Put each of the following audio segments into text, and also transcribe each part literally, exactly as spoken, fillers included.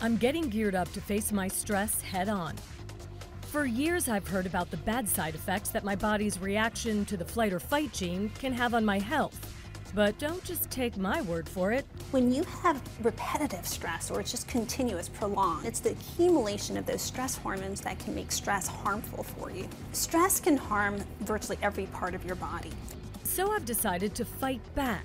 I'm getting geared up to face my stress head on. For years, I've heard about the bad side effects that my body's reaction to the flight or fight gene can have on my health. But don't just take my word for it. When you have repetitive stress, or it's just continuous, prolonged, it's the accumulation of those stress hormones that can make stress harmful for you. Stress can harm virtually every part of your body. So I've decided to fight back.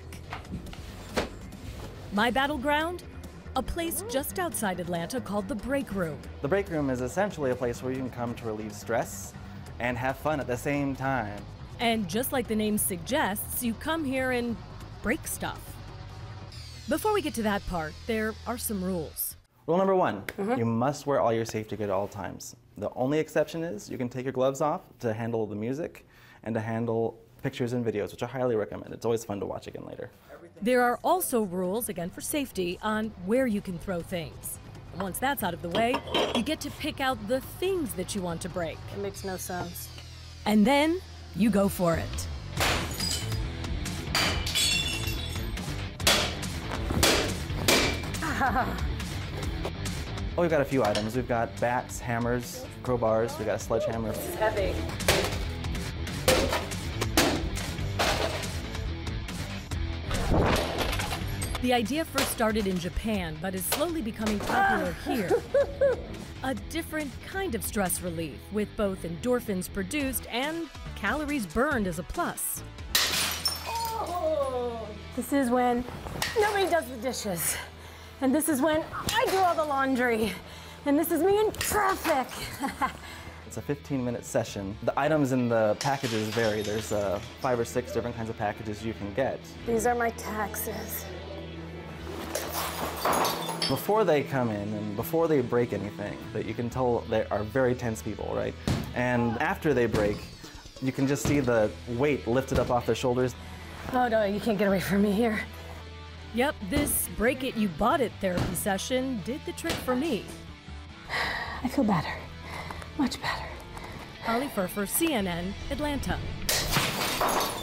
My battleground? A place just outside Atlanta called the Break Room. The break room is essentially a place where you can come to relieve stress and have fun at the same time. And just like the name suggests, you come here and break stuff. Before we get to that part, there are some rules. Rule number one, Mm-hmm. you must wear all your safety gear at all times. The only exception is you can take your gloves off to handle the music and to handle pictures and videos, which I highly recommend. It's always fun to watch again later. There are also rules, again for safety, on where you can throw things. Once that's out of the way, you get to pick out the things that you want to break. It makes no sense. And then you go for it. Oh, we've got a few items. We've got bats, hammers, crowbars, we've got a sledgehammer. It's heavy. The idea first started in Japan, but is slowly becoming popular here. A different kind of stress relief, with both endorphins produced and calories burned as a plus. Oh. This is when nobody does the dishes. And this is when I do all the laundry. And this is me in traffic. It's a fifteen minute session. The items in the packages vary. There's uh, five or six different kinds of packages you can get. These are my taxes. Before they come in and before they break anything, that you can tell they are very tense people, right? And after they break, you can just see the weight lifted up off their shoulders. Oh no, you can't get away from me here. Yep, this break it you bought it therapy session did the trick for me. I feel better, much better. Firfer, C N N, Atlanta.